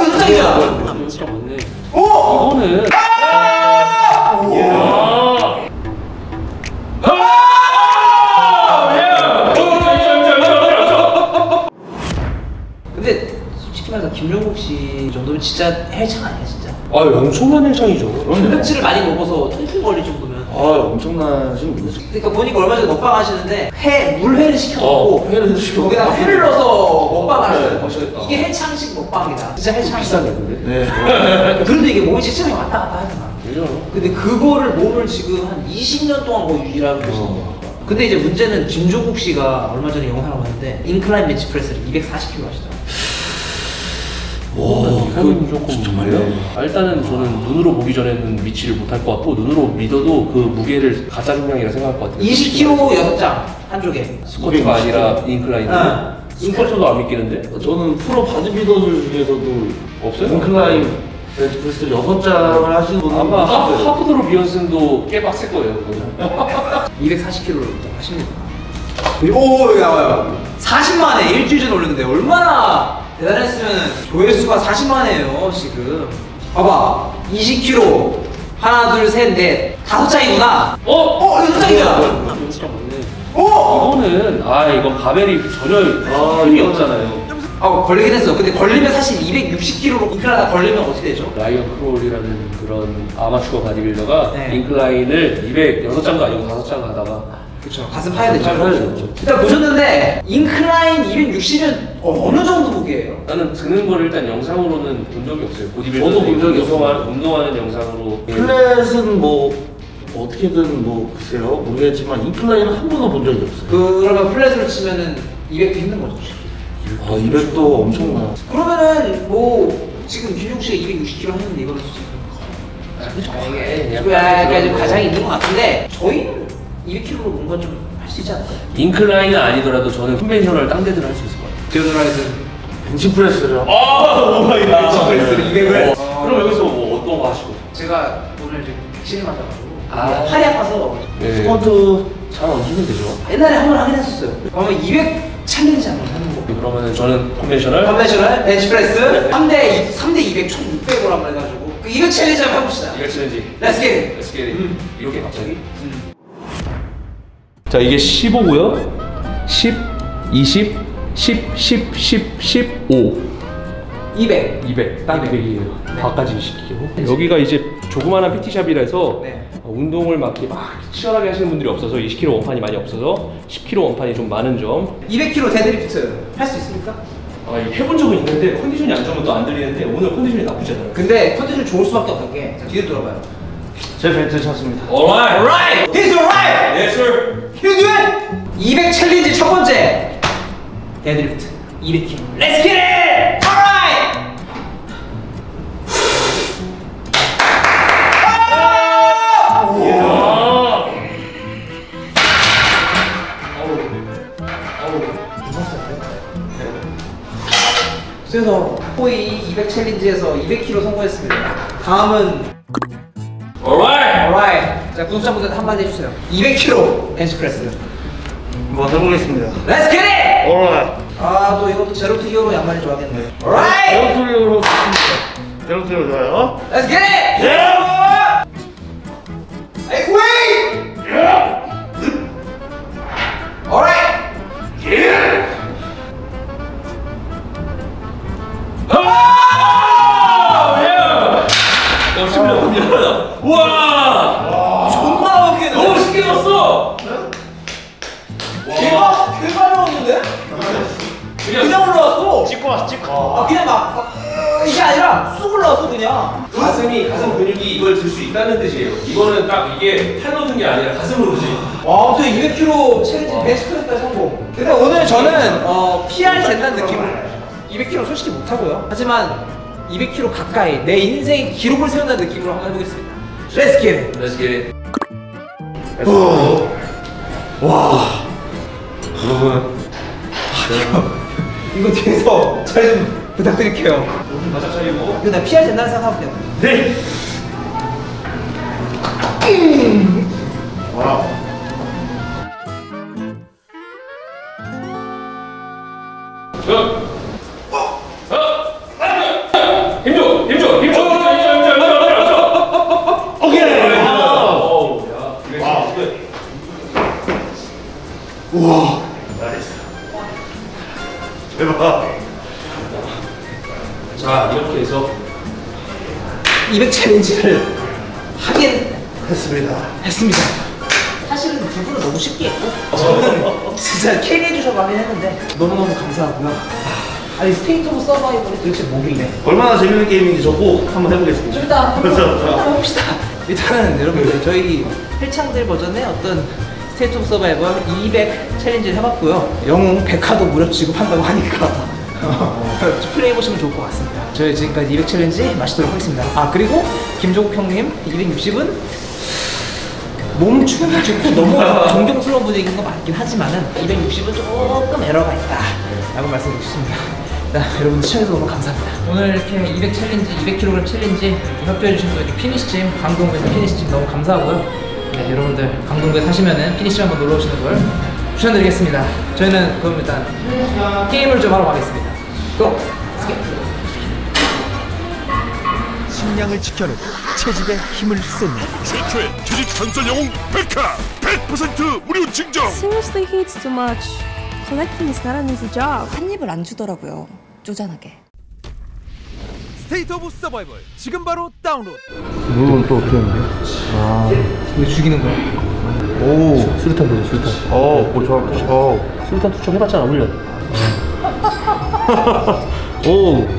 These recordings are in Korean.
연습장이잖아. 연습장 맞네. 오! 이거는 근데 솔직히 말해서 김종국 씨 정도면 진짜 헬창 아니야 진짜? 아 엄청난 일창이죠. 단백질을 많이 먹어서 통풍 걸릴 정도면. 아 엄청나신 분이죠. 그러니까 보니까 얼마 전에 먹방 하시는데 물회를 시켜놓고 회를 시켜 거기다가 회를 넣어서 먹방 하시는 멋있겠다. 이게 헬창식 먹방이다. 진짜 헬창. 비싸네 근데. 네. 그런데 이게 몸이 체중이 왔다 갔다 하잖아. 근데 그거를 몸을 지금 한 20년 동안 거의 유지하고 계시는 거야. 근데 이제 문제는 김종국 씨가 얼마 전에 영상을 봤는데 인클라인 벤치프레스를 240kg 하시더라고요. 그건 조금 정말요? 일단은 저는 눈으로 보기 전에는 믿지를 못할 것 같고 눈으로 믿어도 그 무게를 가짜 중량이라 생각할 것 같아요. 20kg 6장 한쪽에. 스쿼트가 아니라 인클라인. 스쿼트도 안 믿기는데? 저는 프로 바디빌더들 중에서도 없어요? 인클라인 벤치프레스를 6장을 하시는 분은 아마 하프드로 비욘슨도 꽤 빡셀 거예요. 240kg를 하십니다. 오, 야, 40만에 일주일 전에 올렸는데 얼마나 대단했으면 조회수가 40만이에요 지금. 봐봐, 20kg 하나 둘 셋 넷 5장이구나. 이거 5장이야. 이거는 이거 바벨이 전혀 힘이 없잖아요. 걸리긴 했어. 근데 걸리면 사실 260kg로 인클라인 걸리면 어떻게 되죠? 라이언 크롤이라는 그런 아마추어 바디빌더가 네. 인클라인을 206장도 아니고 5장 가다가 그렇죠. 가슴 파야 되죠. 일단 보셨는데 인클라인 260은 어느 정도 무게예요? 나는 드는 걸 일단 영상으로는 본 적이 없어요. 보디빌더 저도 본 적이 없어요. 운동하는 영상으로. 플랫은 뭐 어떻게든 뭐 글쎄요 모르겠지만 인클라인은 한 번도 본 적이 없어요. 그러면 플랫으로 치면은 200도 힘든 거죠. 200도 엄청나. 그러면은 뭐 지금 김용 씨가 260kg 했는데 이거는 솔직히 이게 약간 좀 가장이 있는 것 같은데 저희는 200kg로 뭔가 좀 할 수 있지 않을까요? 인클라인은 아니더라도 저는 컨벤셔널 딴 데들 할 수 있을 것 같아요. 디오드라이즈 벤치프레스를 벤치프레스를 200을 그럼 여기서 뭐 어떤 거 하시고? 제가 오늘 좀 백신을 맞아가지고 팔이 팔이 아파서 스쿼트 잘 얹으면 되죠. 옛날에 한 번 하긴 했었어요. 그러면 200 챌린지 한번 하는 거. 그러면은 저는 컨벤셔널 컨벤셔널 벤치프레스 3대 200 총 600으로 한번 해가지고 그 200 챌린지 한번 해봅시다. 200 챌린지. Let's get it. Let's get it. 이렇게 갑자기? 자, 이게 15고요. 10, 20, 10, 10, 10, 15. 200. 200. 딱 200이에요. 네. 바까지 20kg. 여기가 이제 조그마한 PT샵이라서 네. 운동을 막 치열하게 하시는 분들이 없어서 20kg 원판이 많이 없어서 10kg 원판이 좀 많은 점. 200kg 데드리프트 할 수 있습니까? 해본 적은 있는데 컨디션이 안 좋으면 또 안 들리는데 오늘 컨디션이 나쁘지 않아요. 근데 컨디션 좋을 수밖에 없는 게 자, 뒤로 돌아봐요. 제 벤츠 찼습니다. Alright. Alright! He's alright! Yes, sir. You do it! 200 챌린지 첫 번째 데드리프트 200kg Let's get it! Alright! 그래서 코이 200 챌린지에서 200kg 성공했습니다. 다음은 Alright. alright. 자, 구독자분들 한마디 해주세요. 200kg 벤치프레스. 한번 해보겠습니다. Let's get it! Alright. 또 이것도 제로투기어로 양말이 좋아하겠네. Alright! 제로투리오로 좋습니다. 제로투리오 좋아요. Let's get it! Yeah! Hey, wait! Yeah! Alright! 예! 미안하다. 우와! 존나 웃기네. 너무 쉽게 넣었어! 개가 나왔는데? 그냥 올라왔어. 찍고 왔어, 찍고. 그냥 막 이게 아니라 쑥 올라왔어 그냥. 가슴 근육이 이걸 들 수 있다는 뜻이에요. 이거는 딱 이게 팔로 든 게 아니라 가슴으로 드지. 아무튼 200kg 챌린지 벤치프레스 성공. 근데 오늘 저는 PR 된다는 느낌으로 200kg 솔직히 못하고요. 하지만 200kg 가까이 내 인생 기록을 세운다는 느낌으로 한번 해보겠습니다. Let's get it. Let's get it. 와. 여러분. 이거 뒤에서 잘 좀 부탁드릴게요. 바짝 차리고. 근데 나 PR 된다는 생각하면 돼요. 네. 와우. 우와. 잘했어. 대박. 자, 이렇게 해서 200 챌린지를 하긴 했습니다. 했습니다. 사실은 두 분은 너무 쉽게 했고 저는 진짜 캐리해 주셔서 하긴 했는데 너무너무 감사하고요. 아니 스테이트 오브 서바이벌이 도대체 뭐길래 얼마나 재밌는 게임인지 저 꼭 한번 해보겠습니다. 좀 이따 한번 해봅시다. 일단은 여러분들 저희 헬창들 버전의 어떤 스테이트 오브 서바이벌 200 챌린지를 해봤고요. 영웅 백화도 무료 지급한다고 하니까 플레이해보시면 좋을 것 같습니다. 저희 지금까지 200 챌린지 마치도록 하겠습니다. 아 그리고 김종국 형님 260은 몸 충분히 좋고 너무 존경스러운 분위기인 거 맞긴 하지만은 260은 조금 에러가 있다 라고 말씀드리고 싶습니다. 여러분 시청해주셔서 너무 감사합니다. 오늘 이렇게 200 챌린지, 200kg 챌린지 협조해주신 또 이렇게 피니시짐, 강동구에서 피니시짐 너무 감사하고요. 네, 여러분들 강동구에 사시면은 피니시 한번 놀러 오시는 걸 추천드리겠습니다. 저희는 그럼 일단 게임을 좀 하러 가겠습니다. 고! 식량을 지켜내고 채집에 힘을 쏟는 최초의 조직 전설 영웅 백화 100% 무료 증정. Seriously, he's too much. Collecting is not an easy job. 한 입을 안 주더라고요. 쪼잔하게. 스테이트 오브 서바이벌 지금 바로 다운로드. 룰은 또 어떻게 하는데? 이거 죽이는 거야. 오, 수류탄 보여, 수류탄. 좋아. 수류탄 투척 해봤잖아, 훈련. 오.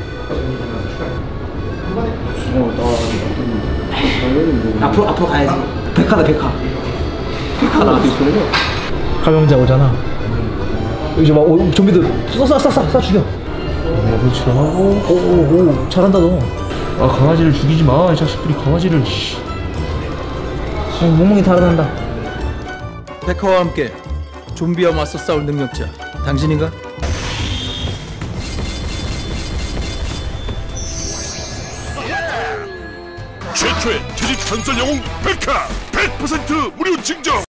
앞으로 가야지. 백화다 백화. 백화다. 감염자 오잖아. 이제 막 좀비들 쏴 죽여. 그렇지. 오 잘한다 너. 아, 강아지를 죽이지 마, 이 자식들이 강아지를. 멍멍이 달아난다. 백화와 함께 좀비와 맞서 싸울 능력자 당신인가? 최초의 조직 전설 영웅 백화 100% 무료 증정.